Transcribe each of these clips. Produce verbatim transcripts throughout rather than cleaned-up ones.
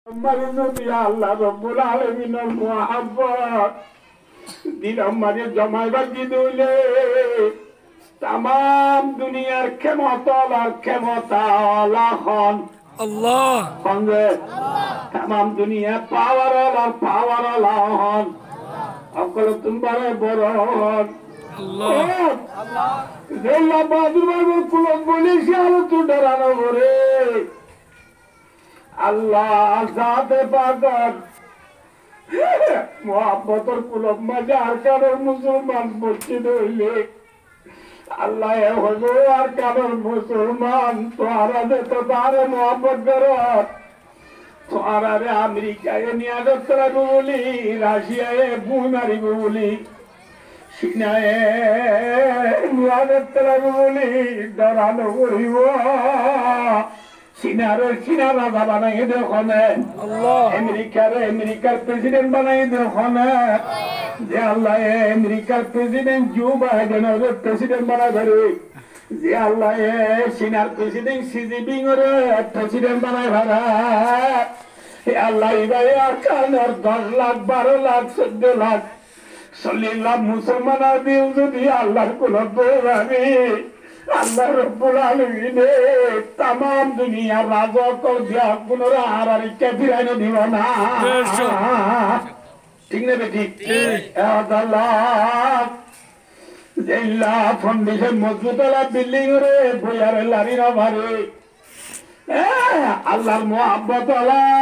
আল্লাহ রব্বুল আলামিনের মুহাব্বত দিলাম মাঝে জমাইবার দিলে তামাম দুনিয়ার ক্ষমতাওয়ালার ক্ষমতাওয়ালা হন আল্লাহ সঙ্গে তামাম দুনিয়া পাওয়ারওয়ালার পাওয়ারওয়ালা হন সকলে তোমার বড় হন আল্লাহ বাদুর বাবু কুলক বলেছি আলো তো ডরানো করে আল্লাহ জাতে পাগল মোহাব্বতর কুলক মাঝে আর কারোর মুসলমান মসজিদ হইলে আল্লাহ হইল আর কারোর মুসলমান তোরা যে তো তারে মোহাব্বত করো তোরা রে আমেরিকায় নিয়ে যাত্রা বলি রাশিয়ায় বুই মারিব বলি চীনায় নিয়ে যাত্রা বলি ডরানো করিব চীনার চীনা রাজা বানাই দেখনে আমেরিকার আমেরিকার প্রেসিডেন্ট বানাই দেখনে যে আল্লাহ আমেরিকার প্রেসিডেন্ট জো বাইডেনের প্রেসিডেন্ট বানাই ধরে যে আল্লাহ চীনার প্রেসিডেন্ট সি জিনপিং এর প্রেসিডেন্ট বানাই ধরে আল্লাহ ইবাই আর কানের দশ লাখ বারো লাখ চোদ্দ লাখ চল্লিশ লাখ মুসলমান দিও যদি আল্লাহর কোন দৌড়াবি আল্লাহ রব্বুল আলামিনে তামাম দুনিয়ার রাজত্ব দিয়া কোন হারারি ফিরাই দিব না ঠিক না ঠিক জেলা ফাউন্ডেশন মজবুত বিল্ডিং রে বইয়ার লারি না ভারে আল্লাহর মোহাব্বত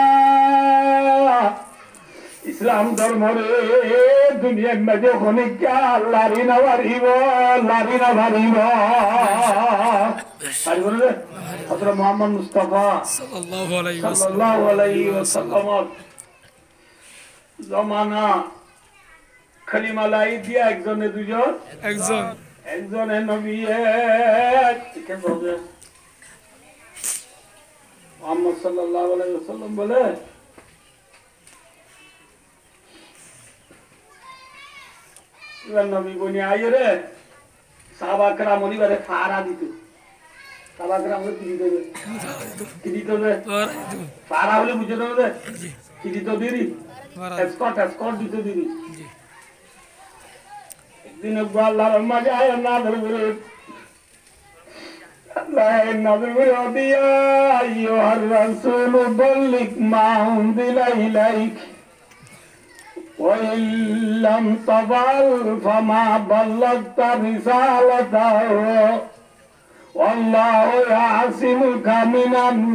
ইসলাম ধর্ম রে দুনিয়ার মাঝে হনিকা লারি না ভারিব লারি না ভারিব হযরত মুহাম্মদ মুস্তাফা সাল্লাল্লাহু আলাইহি ওয়াসাল্লাম জমানা খালিমা লাই দিয়া একজনে দুজন একজন একজনে নবী কে বলে মুহাম্মদ সাল্লাল্লাহু আলাইহি ওয়াসাল্লাম বলে নবী বনি আইয়ে রে সাহাবা کرام ওনিবারে ফারা দিত সাহাবা کرام কি দিত কি দিত রে ফারা হলে বুঝে দাও রে কি দিত দিরি এসকট এসকট দিত দিরি একদিন আল্লাহর মাঝে আয় নাযর করে আল্লাহ নাযর করে দিয়া আইয়ুহার রাসূল বাল্লিগ মা উনজিলা ইলাইক وإن لم تفعل فما بلغت رسالته والله يعصمك من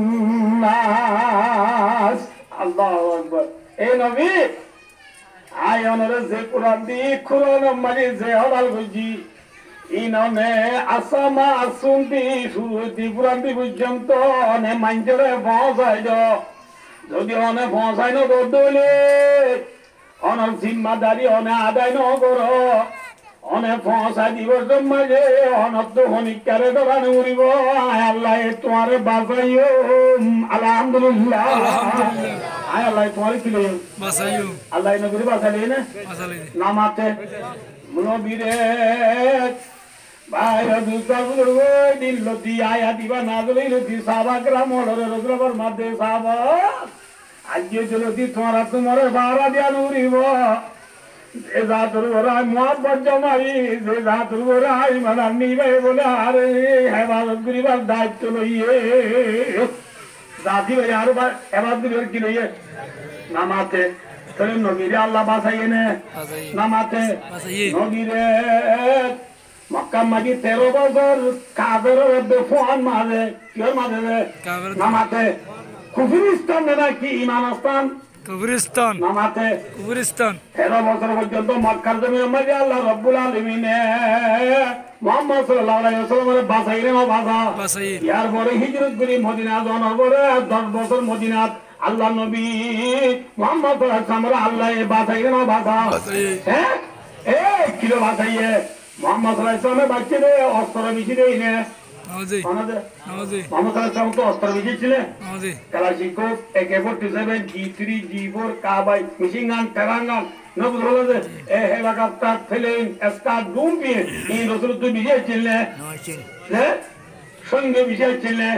الناس الله أكبر اے نبی আয়নের যে কোরআন দি কোরআন মানে যে হলাল বুঝি ইননে আসামা আসুন্দি সুদি কোরআন দি পর্যন্ত নে মাইজরে পৌঁছাই দাও যদি অনে পৌঁছাই না দলে অনেক জিম্মাদারি অনেক আদায় নগর অনেক পৌঁছা দিবস মাঝে অনেক তো হনিকারে দোকানে উড়িব আল্লাহ তোমার বাঁচাইও আলহামদুলিল্লাহ আয় আল্লাহ তোমার কি বাঁচাইও আল্লাহ নবীর বাঁচালি না নামাতে নবীরে বাইরে দুসর দিল লতি আয়া দিবা না দিলে লতি সাবা গ্রাম হলরে রুদ্রবর মধ্যে সাবা আজকে যদি তোমার তোমার বারা দিয়া নুরিব যে জাতুর ওরাই মোহাব্বত জমাই যে জাতুর ওরাই মানে নিবে বলে আরে হেফাজত করিবার দায়িত্ব লইয়ে জাতি ভাই আরো হেফাজত করিবার কি লইয়ে নামাতে তাহলে নবীরে আল্লাহ বাঁচাইয়ে নে নামাতে নবীরে মক্কা মাঝি তেরো বছর কাবের ফোন মাঝে কিয় মাঝে নামাতে কুফরিস্তান নাকি ইমানস্তান কুফরিস্তান নামাতে কুফরিস্তান তেরো বছর পর্যন্ত মক্কার জমির মধ্যে আল্লাহ রব্বুল আলামিন মুহাম্মদ সাল্লাল্লাহু আলাইহি ওয়াসাল্লামের বাঁচাইলেন বাঁচা বাঁচাই ইয়ার পরে হিজরত করে মদিনা যাওয়ার পরে দশ বছর মদিনাত আল্লাহ নবী মুহাম্মদ সাল্লাল্লাহু আলাইহি ওয়াসাল্লাম আল্লাহ বাঁচাইলেন বাঁচা হ্যাঁ এই কিলো বাঁচাইয়ে মুহাম্মদ সাল্লাল্লাহু আলাইহি ওয়াসাল্লামের বাচ্চারে অস্ত্র বিচি দেই না নামাজি নামাজি মোহাম্মদ সাল্লাল্লাহু আলাইহি ওয়াসাল্লাম তো অস্ত্র বিচি ছিলেন নামাজি Kalashnikov A K forty seven G three G four কাবাই মেশিন গান টেরাঙ্গান নবুল হলো এ হেলিকপ্টার ফেলেন এসকার ডুম পিয়ে এই রসুল তো বিজয় ছিলেন হ্যাঁ সঙ্গে বিজয় ছিলেন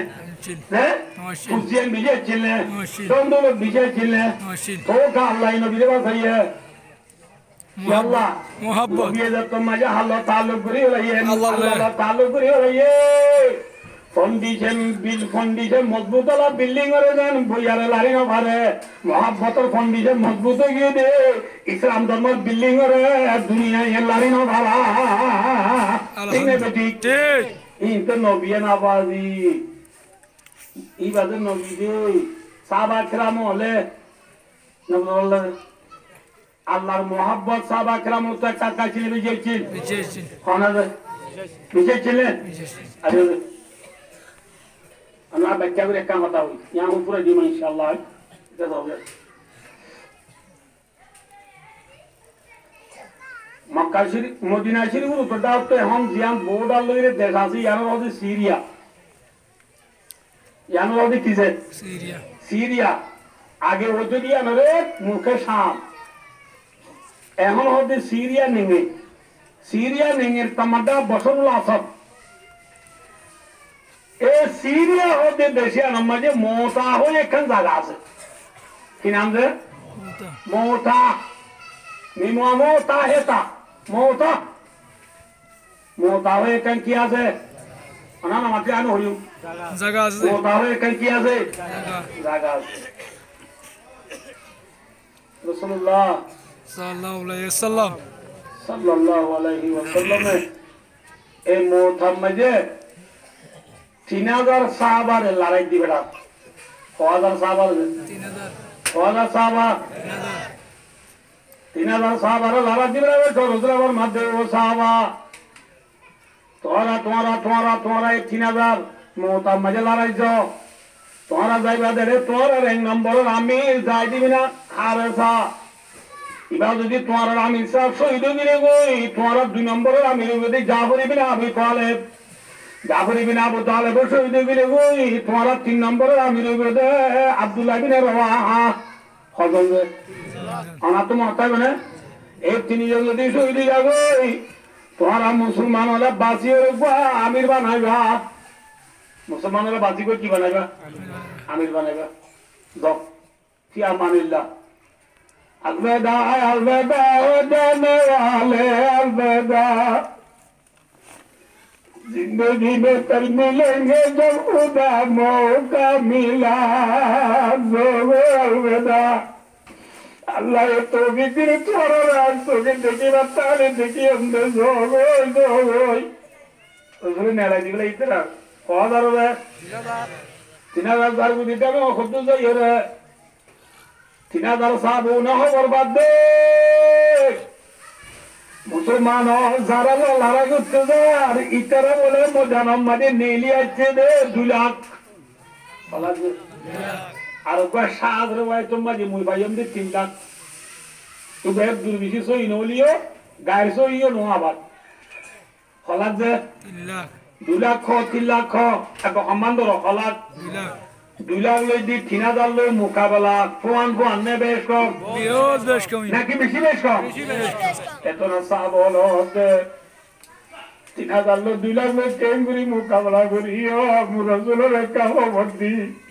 Noshil. হ্যাঁ Noshil. হুসেন বিজয় ছিলেন Noshil. চন্দ্র বিজয় ছিলেন Noshil. তো আল্লাহ নবীর বাসাইয়ে আল্লাহ Muhabbad. নবী যত মজা আল্লাহ তাআলা করি হইয়ে আল্লাহ আল্লাহ তাআলা করি হইয়ে ফাউন্ডেশন বিল ফাউন্ডেশন মজবুত হলা বিল্ডিং এর দেন বইয়ারে লারি না পারে মহাব্বতের ফাউন্ডেশন মজবুত হয়ে গিয়ে দে ইসলাম ধর্মের বিল্ডিং এর দুনিয়া এর লারি না ভালা ঠিক না বেটি ঠিক ইনতে নবী নাবাজি ইবাদত নবী দে সাহাবা کرام হলে নবুল্লাহ আল্লাহর মহব্বত সাহাবা کرام তো কাকা ছিল বিজয় ছিল বিজয় ছিল কোনা বিজয় ছিলেন বিজয় ছিল আরে আমরা বাচ্চা করে কাম হতা হই ইয়া উপরে দিমা ইনশাআল্লাহ এটা হবে মক্কা শরীফ মদিনা শরীফ তো দাও তো এখন জিয়ান বোর্ডার লইরে দেশ আছে ইয়ার মধ্যে সিরিয়া ইয়ার মধ্যে কিসে সিরিয়া সিরিয়া আগে হতো দিয়া নরে মুখে শাম এখন হতে সিরিয়া নেঙে সিরিয়া নেঙের তামাদা বসরুল আসাদ এ সিরিয়া হতে দেশে আমাদের মোতা হয়ে একখান জায়গা আছে কি নাম যে মুতা মোতা নিমা মোতা হেতা মোতা মোতা হয়ে একখান কি আছে না না মাটি আনো হইও জায়গা আছে মোতা হয়ে একখান কি আছে জায়গা জায়গা আছে রাসূলুল্লাহ সাল্লাল্লাহু আলাইহি ওয়াসাল্লাম সাল্লাল্লাহু আলাইহি ওয়াসাল্লাম এই মোতা মধ্যে তিন হাজার সাহাবার লড়াই দিবে না হাজার সাহাবার তিন হাজার হাজার সাহাবা তিন হাজার তিন হাজার সাহাবার লড়াই দিবে না রসুলের মধ্যে ও সাহাবা তোরা তোরা তোরা তোরা এই তিন হাজার মোতা মধ্যে লড়াইছ তোরা যাইবা দেরে তোর এক নম্বর আমি যাই দিবি না হারে সা এবার যদি তোমার আমি সব শহীদ দিলে গই তোমার দুই নম্বরের আমি যদি যা করিবি না আমি কলে জাফর ইবনে আবু তালেব শহীদ হয়ে গই তোমার তিন নম্বরের আমি রইবে আব্দুল্লাহ ইবনে রওয়াহা হজম দে আনা তো মাথায় মানে এই তিনজন যদি শহীদ হয়ে গই তোমার মুসলমান হলে বাসি হইবা আমির বানাইবা মুসলমান হলে বাসি করে কি বানাইবা আমির বানাইবা দক কি আমানিল্লাহ अलविदा अलविदा जाने वाले अलविदा जिंदगी में कर मिलेंगे जब खुदा मौका मिला जोगो अलविदा अल्लाह ये तो भी दिल थोड़ा रात तो भी देखी बताने देखी अंदर जोगो जोगो उसने नेला जिगला इतना कौन दारो है तीन हजार दार को दिता में खुद तो सही है तीन हजार साहब न हो बर्बाद दे मुसलमान যারা লড়াই করতে যায় আর ইতারা বলে মজানাম মানে নেলি আছে দে দুই লাখ আর কয় সাত রে ভাই তোমার যে মুই ভাইম দে তিন লাখ তো ভাই দুর্বিশি সই নলিও গায়ের সইও নো আবার হলাক যে তিন লাখ দুই লাখ তিন লাখ এক সমান ধর হলাক দুই লাখ দুই লাখ লই দি তিন হাজার লই মোকাবেলা ফোন ফোন নে বেশ কম বিয়োজ বেশ কম নাকি বেশি বেশ কম এত না সাব হলো হতে তিন হাজার লোক দুই লাখ লোক কেন করি মোকাবেলা করি রসুলের কাম ভর্তি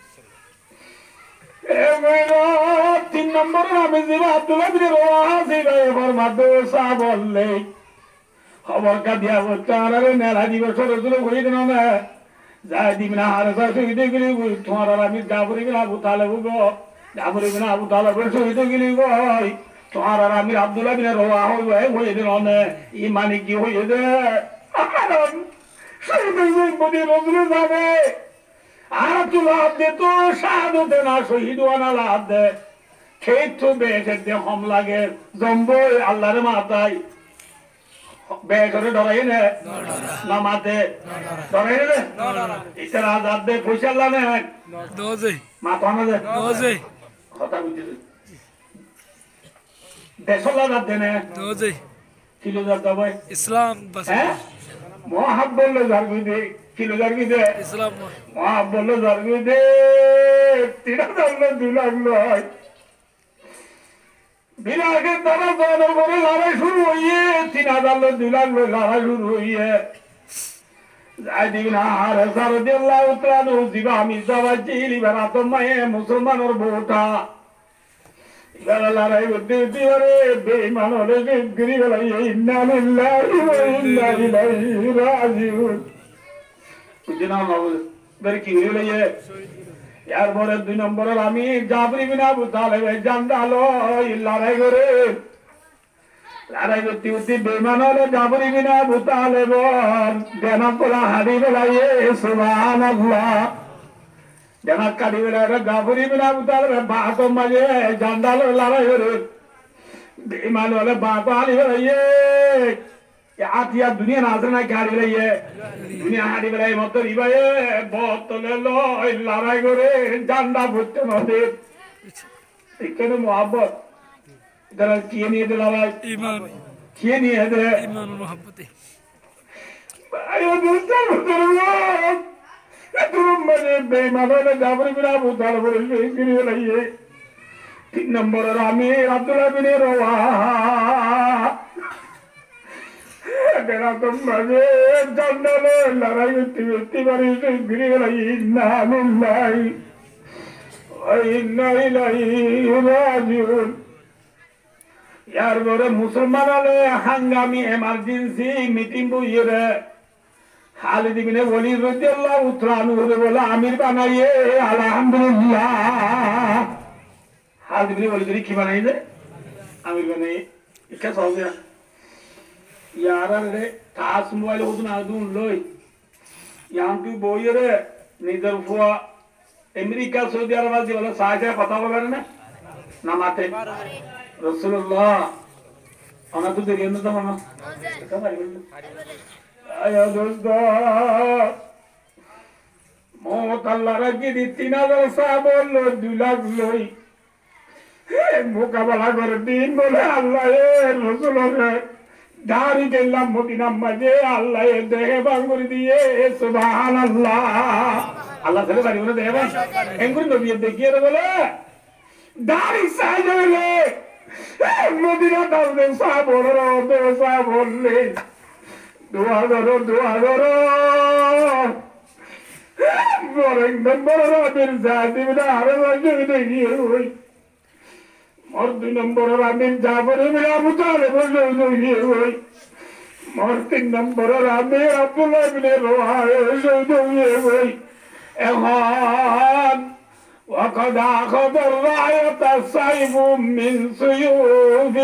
তিন নম্বর আমি যাবো আব্দুল্লাহ বিন রওয়াহা যাইবা এবার মাধ্যমে সাহ বললে খবর কা দিয়া বলতারে নেলা দিবস রসুল হই দিন না যাই দিবি না আর শহীদ গেলি তোমার আমি জাফর ইবনে আবু তালেব গো জাফর ইবনে আবু তালেব শহীদ গেলি গো তোমার আর আমি আব্দুল্লাহ বিন রওয়াহা হই হই দিন না ইমানি কি হই দে শহীদ হই বদি রসুল যাবে আর তুলা দে তো শাহাদতে না শহীদ ওয়ানা লাভ দে খেত তো বেশে দে হম লাগে জম্বো আল্লাহর মাতাই বেশরে ডরাই নে নামাতে ডরাই নে ইতারা আজাদ দে ফয়সালা নে দোজে মাথা না দে দোজে কথা বুঝি দেশলা দাদ দে নে দোজে কিলো দাদ দাবাই ইসলাম বাস হ্যাঁ মোহাব্বত জারবি দে কিলো জারবি দে ইসলাম মোহাব্বত জারবি দে তিরা দাল দুলাগ লয় বিরাগের দ্বারা জনের করে লড়াই শুরু হইয়ে তিন হাজার লোক দুই লাখ লোক লড়াই শুরু হইয়ে যাইদিন আর সারদিয়াল্লাহু তাআলা জিবা মিজাওয়াজি লিবারা তোমায়ে মুসলমানের বোটা ইবারা লড়াই করতে দিরে বেঈমান হলে গিরি গেল ইন্না লিল্লাহি ওয়া ইন্না ইলাইহি রাজিউন বুঝিনা বাবু বের কি হইলো ইয়ে এরপরে দুই নম্বরের আমি জাবর ইবনে আবু তালেব জান্দালো লড়াই করে লড়াই করতে করতে বেঈমান হলে জাবর ইবনে আবু তালেব দেনা পড়া হাদি বেলায়ে সুবহানাল্লাহ দেনা কাদি বেলায়ে জাবর ইবনে আবু তালেব বাতো মাঝে জান্দালো লড়াই করে বেঈমান হলে বাতো হাদি বেলায়ে আতিয়া দুনিয়া নাজর না কি হাদি বেলায়ে দুনিয়া হাদি বেলায়ে মত রিবায়ে বোতলে লয় লড়াই করে জান্ডা ফুটতে নদে এখানে মোহাব্বত যারা কি নিয়ে দিল ভাই ইমান কি নিয়ে দে ইমান ও মোহাব্বতে আয় দুস্তার মুসলমান তুম মানে বেঈমানরা জাবর বিনা বুতাল বলে গিয়ে লাইয়ে তিন নম্বর আমি আব্দুল্লাহ বিন রওয়াহা দেনা তুম মানে জান্নালে লড়াই করতে করতে বাড়ি গিয়ে লাইয়ে ইন্না লিল্লাহি ওয়া ইন্না ইলাইহি রাজিউন यार बोरे मुसलमान वाले हंगामी इमरजेंसी मीटिंग बुझे रे खालिद बिन वलीद रज़ियल्लाहु तआला अन्हु बोला आमिर बनाइए अल्हम्दुलिल्लाह खालिद बिन वलीद की बनाई दे आमिर बनाइए क्या सोच रहा यार रे तास मोबाइल उतना दून लोई यहाँ तू बोइए रे निदर फुआ अमेरिका सऊदी अरब वाले वाला साझा पता होगा ना ना माते Rasulullah ana tu deriye na tamam ayo dosto mot Allah ragi di তিন হাজার সাবল দুলাখ লই মোকাবেলা করে দিন বলে আল্লাহ এ রাসূলুল্লাহ দাড়ি গেলাম মদিনা মাঝে আল্লাহ এ দেহে বাঙ্গুরি দিয়ে সুবহানাল্লাহ আল্লাহ ছেলে বাড়ি বলে দেহে বাং এঙ্গুরি নবী দেখিয়ে বলে দাড়ি সাইজলে মদিনা দাউদে সাবর দে সাবলে দোয়া করো দোয়া করো বরেন নম্বর রাবের জাতি বিনা আরে লাগে দেখিয়ে ওই মোর দুই নম্বর রাবের জাবরে বিনা আবু তালেব দেখিয়ে ওই মোর তিন নম্বর রাবের আব্দুল্লাহ বিন রওয়াহা দেখিয়ে ওই এখন وقد أخذ الراية السيف من سيوف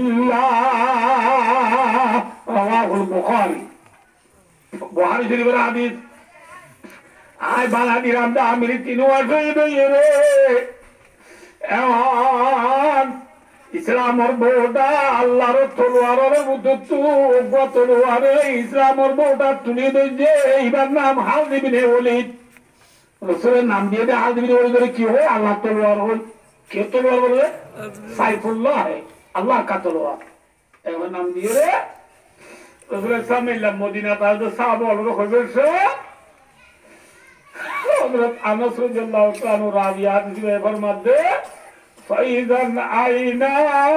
الله رواه البخاري بخاري شريف الحديث آي بلادي رمضة عمري تينو وشهد يري এমন ইসলামের বউটা আল্লাহর তলোয়ারের মধ্যে তুক তলোয়ারে ইসলামের বউটা তুলে দিয়েছে এইবার নাম খালিদ ইবনে ওলীদ রসুলের নাম দিয়ে দে হাল দিবি বলে কি হয় আল্লাহ তলোয়ার হল কে তলোয়ার বলে সাইফুল্লাহ আল্লাহ কা তলোয়ার এমন নাম দিয়ে রে রসুলের সামনে মদিনা তাহলে সাহাবা হলো হয়েছে হযরত আনাস রাদিয়াল্লাহু তাআলা রাবিয়াত জিবের মধ্যে ফাইজান আইনা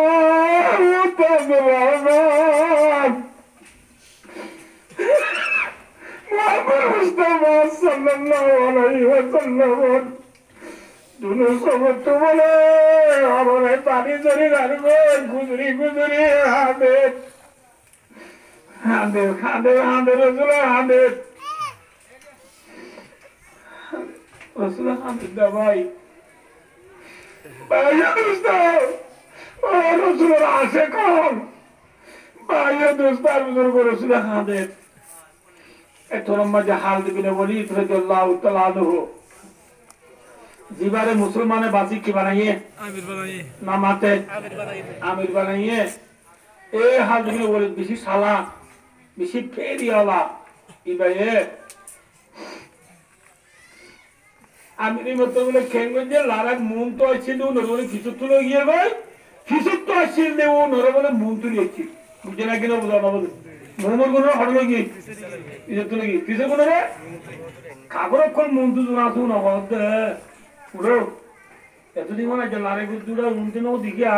তাজরাবান Mustafa sallallahu alaihi wasallam দুনো সমত বলে আমারে পানি ধরে রাখবে গুজরি গুজরি হাঁদে হাঁদে হাঁদে হাঁদে রসুল হাঁদে রসুল হাঁদে ভাই ভাইয়া দোস্ত ও রসুলের আসে কম ভাইয়া দোস্তার বুজুর্গ রসুল হাঁদে খালিদ বিন ওলীদ রাদিয়াল্লাহু তাআলা আনহু জিবারে মুসলমানে বাসি কি বানাইয়ে আমির বানাইয়ে নামাতে আমির বানাইয়ে আমির বানাইয়ে এ খালিদ বিন ওলীদ বেশি সালা বেশি ফেরিওয়ালা ইবায়ে আমির মত বলে কেঙ্গজে লারাক মুন তো ছিল নরে বলে কিছু তুলে গিয়ে ভাই কিছু তো ছিল ও নরে বলে মুন তুলেছি বুঝে না কিনা বুঝা না বলে মোমর কোন হড়লো কি ইজত তুলে কি কিসে কোন রে কাগর কোন মুন্টু জোনা তু না হতে পুরো এতদিন মনে যে লারে গুজুরা উনতে নো দিগা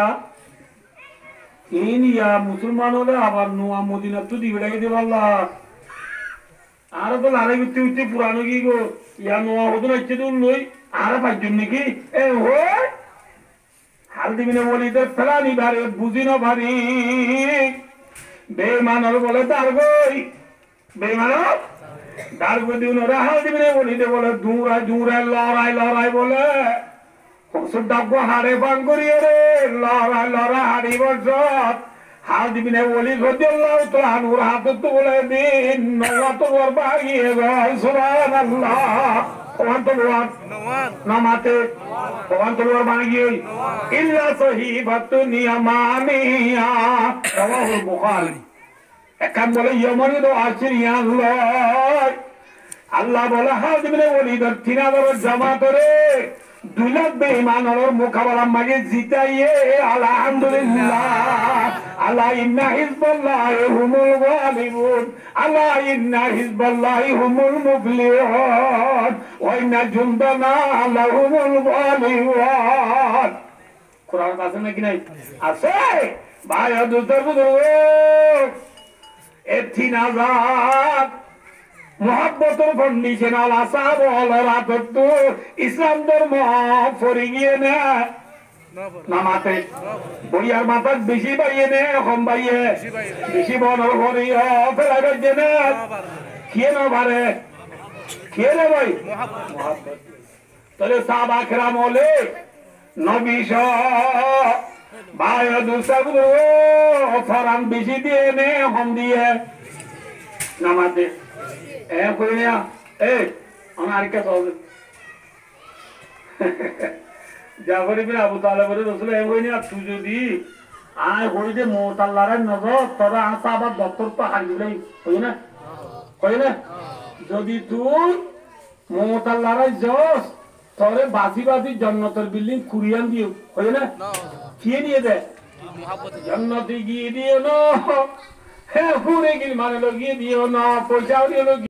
ইনিয়া মুসলমান হলে আবার নোয়া মদিনা তো দিবেড়াকে দে আল্লাহ আর তো লারে উঠতে উঠতে পুরানো কি গো ইয়া নোয়া হতো না ইচ্ছে দূর লই আর পাঁচজন নাকি এ হো হাল দিবি না বলি তো ফেলানি বারে বুঝি না ভারি বেমানর বলে তার গই বেমানর তার গই দিন ওরা হাল দিবি না বলি তো বলে দূরা দূরা লড়াই লড়াই বলে হসুর ডাব্বো হাড়ে বান করিয়ে রে লড়াই লড়াই হাড়ি বসত হাল দিবি না বলি রদিয়াল্লাহু তাআলা আনহুর হাতে তো বলে দিন নওয়া তো ওর বাগিয়ে গয় সুবহানাল্লাহ কোন তো ওয়ান নামাতে কোন তো ওর বাগিয়ে ইল্লা সহিবাতু নিয়ামানিয়া রাওয়াহুল বুখারী একাম বলে ইয়ামানি তো আশরিয়া আল্লাহ আল্লাহ বলে হাল দিবি না বলি ধর তিন হাজার জামাত রে দুই লাখ বেঈমানের মোকাবেলা মাঝে জিতাইয়ে আলহামদুলিল্লাহ আল্লাহ ইন্না হিজবাল্লাহি হুমুল গালিবুন আল্লাহ ইন্না হিজবাল্লাহি হুমুল মুফলিহুন ওয়া ইন্না জুনদানা লাহুমুল গালিবুন কোরআন আছে নাকি নাই আছে ভাই দুধর দুধর এ তিন হাজার মোহাব্বতের কন্ডিশন আল আসাব রাত ইসলাম ধর্ম ফরি গিয়ে না নামাতে বইয়ার মাথা বেশি পাইয়ে নে কম পাইয়ে বেশি বনর করি ফেলা গেছে না খেয়ে না পারে খেয়ে নে ভাই তাহলে সাহাবা কেরাম হলে নবী ভাই দুসব ফরান বেশি দিয়ে নে কম দিয়ে নামাতে এ কই না এ আমার আরেকটা সহজ জাফর ইবনে আবু তালেব রাসূল এ কই না তুই যদি আয় হই যে মুতাল্লারের নজর তোরা আসাবাদ দত্তর তো হারিলেই কই না কই না যদি তুই মুতাল্লারের জস তোরে বাসি বাসি জান্নাতের বিল্ডিং কুরিয়ান দিও কই না কি নিয়ে দে জান্নাতে গিয়ে দিও না হ্যাঁ পুরে গিল মানে লগিয়ে দিও না পয়সাও দিও